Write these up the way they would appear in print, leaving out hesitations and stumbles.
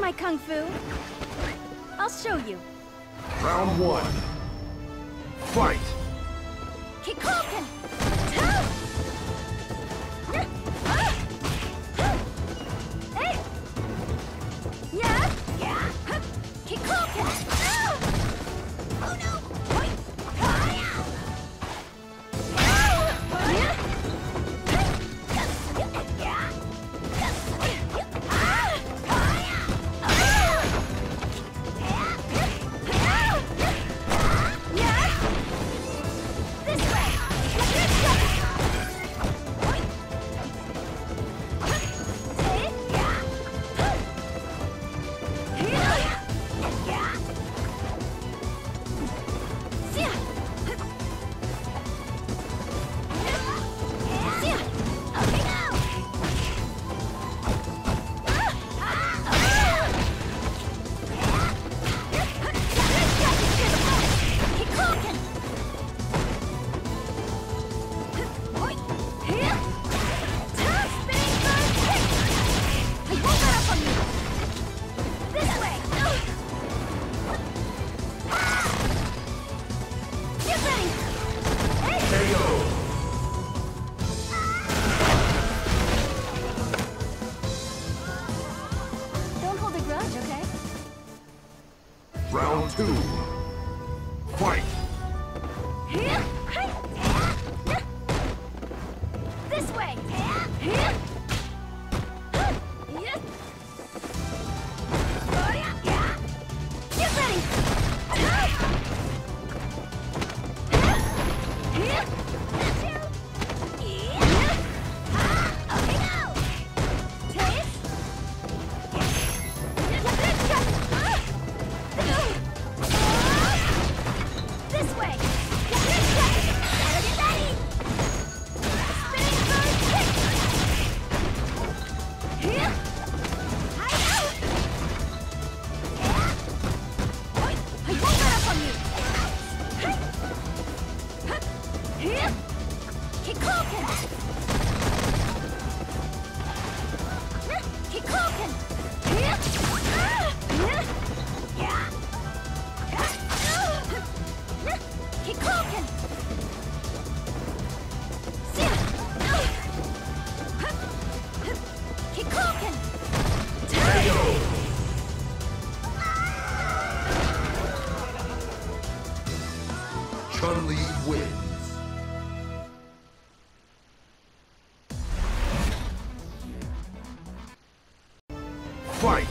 my kung fu. I'll show you. Round 1. Fight! Kikoken! Yeah! Kikoken! Oh no! Round 2. Fight! This way! Get ready! This way! Chun-Li wins. Fight!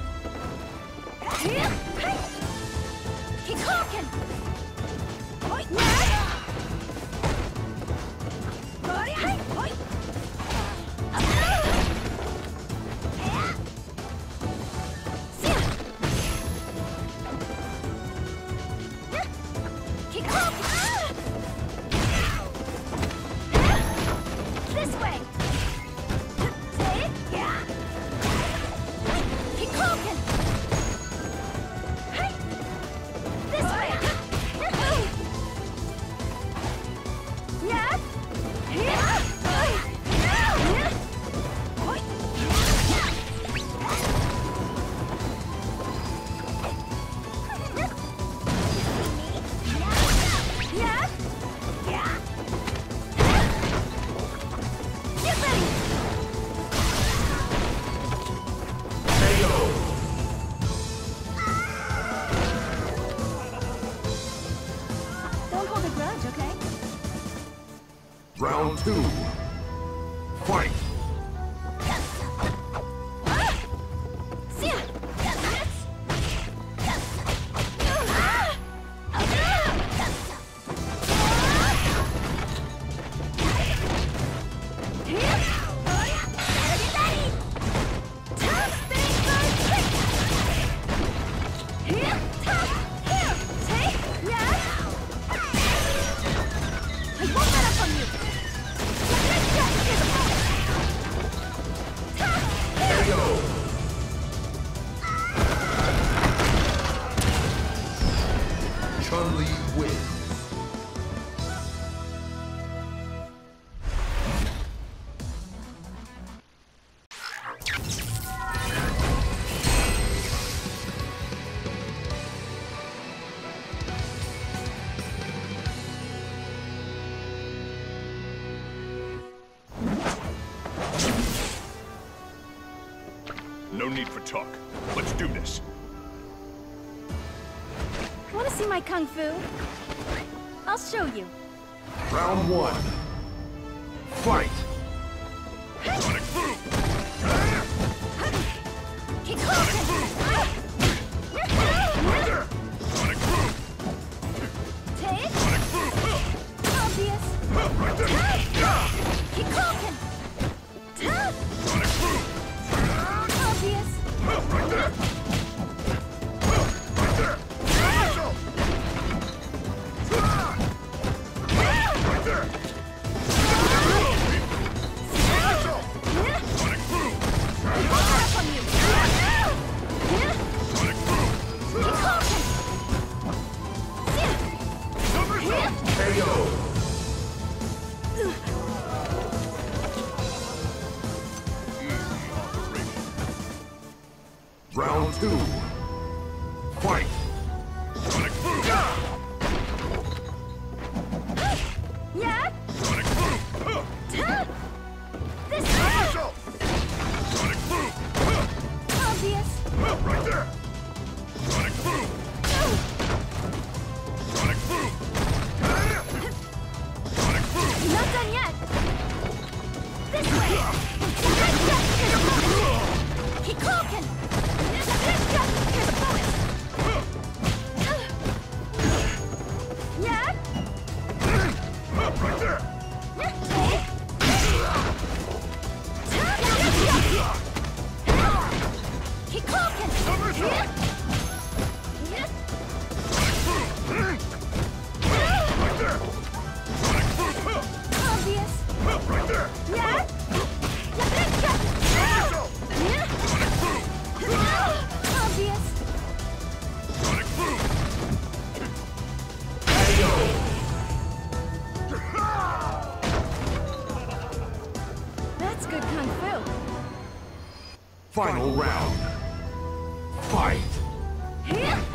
This way! Round 2. Fight! no need for talk. Let's do this. Want to see my kung fu? I'll show you. Round 1. Fight! Sonic boom! Kick off! Sonic boom! Take. Sonic boom! Obvious. Kick off! Sonic boom! Obvious. Right there! Round 2. Fight! Sonic boom! Yeah? Sonic boom! This way! Sonic boom! Obvious. Right there! Sonic boom! Sonic boom! Sonic boom! Not done yet. This way. Keep walking. Here's a bonus. Yeah? Right there! Keep walking. Right there! Obvious. Right there! Yeah? Obvious. Sonic boom! That's good kung fu. Final round. Fight! Here.